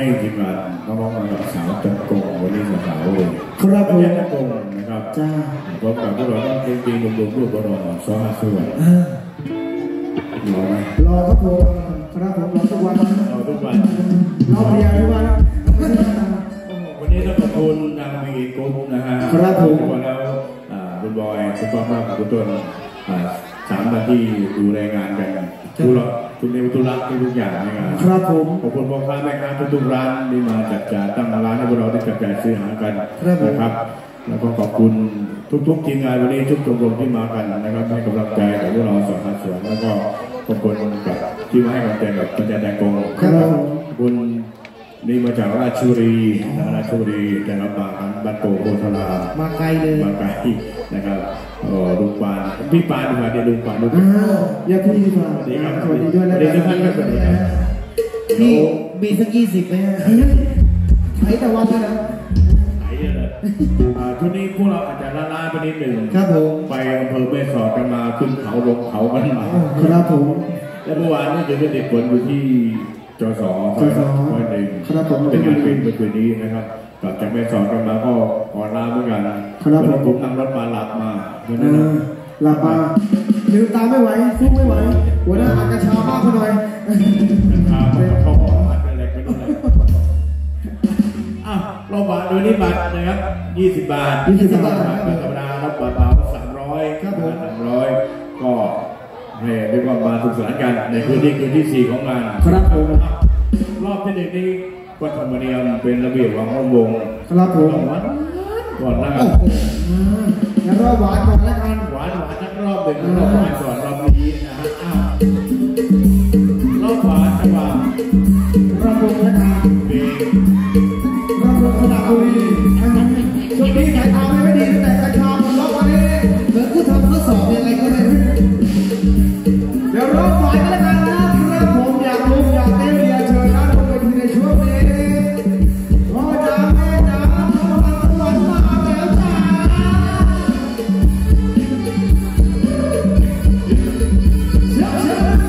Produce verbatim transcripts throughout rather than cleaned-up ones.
ทีมงานน้องๆมาสาวจันกงวันนี้สาวเลยครับผมจันกงนะครับจ้าพบกับพวกเราต้องจริงๆรวมๆรูปรอสองห้าส่วนรอไหมรอครับผมครับผมรอทุกวันรอทุกวันรอเพียงทุกวันวันนี้ต้องขอบคุณนางมีกุ๊กนะฮะครับผมแล้วคุณบอยคุณป้าป้าคุณต้นสามนาทีดูแลงานกันทุกทุกเรื่องทุกรักทุกอย่างในงานครับผมขอบคุณพ่อค้าแม่ค้าทุกร้านที่มาจัดจ่ายตั้งร้านให้พวกเราได้จัดจ่ายซื้อหากันนะครับแล้วก็ขอบคุณทุกๆทีมงานวันนี้ทุกชมรมที่มากันนะครับให้กำลังใจกับพวกเราสอนสวนแล้วก็ขอบคุณกับที่มาให้กำลังใจกับปัญญาแดงกงขอบคุณนี่มาจากราชบุรีราชบุรีแต่ละบางบัตโตโพธารามาไกลเลยมาไกลนะครับลุงปานพี่ปานมาเดี๋ยวลุงปานลุงอยากพี่ปานสวัสดีครับสวัสดีด้วยแล้วสวัสดีครับสวัสดีครับพี่มีสักยี่สิบไหมใช้แต่วันนะใช้เลยช่วงนี้พวกเราอาจจะล้าๆไปนิดหนึ่งครับผมไปอำเภอแม่สอดกันมาขึ้นเขาลงเขากันมาครับผมและเมื่อวานนี่เด็กเด็กคนอยู่ที่จสจสวันหนึ่งครับผมเป็นงานเป็นเมื่อคืนนี้นะครับกลับจากแม่สอดกันมาก็อ่อนล้าเหมือนกันครับผมผมนั่งรถมาหลับมาหลับมาลืมตาไม่ไหวฟุ้งไม่ไหวหัวหน้าอากาศชาบ้าเขาหน่อยชาไปเข้าหออะไรไปนู่นเลยอ่ะเราบัตรโดยนี้บัตรนะครับยี่สิบบาทยี่สิบบาทเป็นธรรมดารับบัตรเบาสามร้อยครับผมสามร้อยก็ให้เรียกว่ามาสุขสันต์กันในคืนนี้คืนที่สี่ของงานครับผมรอบที่หนึ่งนี้วัฒนธรรมเนียมเป็นระเบียบวางห้องวงครับผมหวานก่อนนะครับแล้วรอบหวานก่อนแล้วกันหวานหวานทั้งรอบเป็นรอบหวานก่อนรอบนี้นะฮะอ้าวรอบหวานจังหวะรอบวงแล้วกันรอบวงขนาดบุรีช่วงนี้สายตาไม่ดีแต่กระชากรอบวันนี้เหมือนผู้ทำทดสอบยังไงก็ไม่รู้เดี๋ยวรอบหวานกันแล้วกันนะครับผมอยากรู้อยากเต้นอยากเชิญนะบนเวทีในช่วงนี้พ่อจ๋าแม่จ๋าวันมาแล้วจ้าเชื่อเชื่อ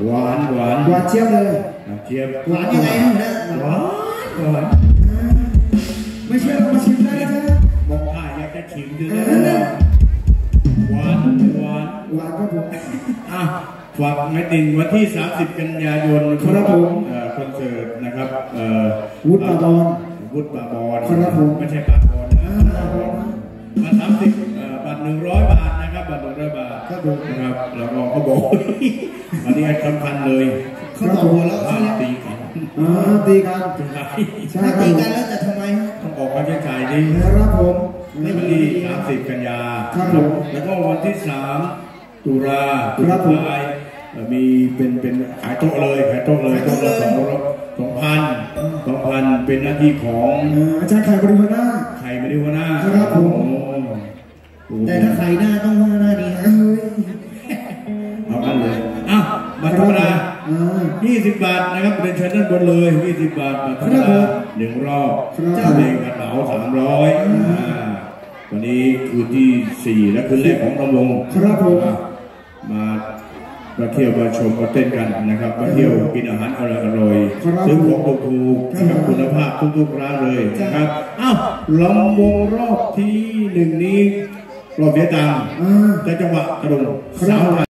หวานหวานหวานเจี๊ยบเลยเจี๊ยบหวานยังไงฮะเนี่ยหวานหวานไม่เชื่อเรามาชิมได้นะบอกว่าอยากจะชิมดูนะหวานหวานหวานครับผมอ่ะฝากไม่ติงวันที่สามสิบกันยายนครับผมคอนเสิร์ตนะครับวุฒิปาบอลวุฒิปาบอลครับผมไม่ใช่ปาบอลนะมาสามสิบบัตรหนึ่งร้อยบาทนะครับบัตรหนึ่งร้อยบาทครับผมนะครับแล้วก็เขาบอกอันนี้สำคัญเลยเขาต่อหัวแล้วห้ามตีกันอ่าตีกันใช่ใช่ตีกันแล้วจะทำไมฮะต้องออกค่าใช้จ่ายดิครับผมไม่วันที่สามสิบกันยาครับผมแล้วก็วันที่สามตุลาครับผมมีเป็นเป็นขายโต๊ะเลยขายโต๊ะเลยโต๊ะละสองร้อยสองพันสองพันเป็นหน้าที่ของอาจารย์ไข่บริวารหน้าใครไม่ได้หัวหน้าครับผมแต่ถ้าใครหน้าต้องหน้าหน้านี้ฮะเอากันเลยอ้าวบัตรธรรมดายี่สิบบาทนะครับเป็นชั้นด้านบนเลยยี่สิบบาทบัตรธรรมดาหนึ่งรอบเจ้าเองกระเป๋าสามร้อยวันนี้คืนที่สี่และคืนแรกของลำวงครับผมมามาเที่ยวมาชมมาเต้นกันนะครับมาเที่ยวกินอาหารอร่อยอร่อยซื้อของถูกๆนะครับคุณภาพทุกๆร้านเลยนะครับอ้าวลำวงรอบที่หนึ่งนี้รอบเสียตังค์แต่จังหวะกระดุมสาว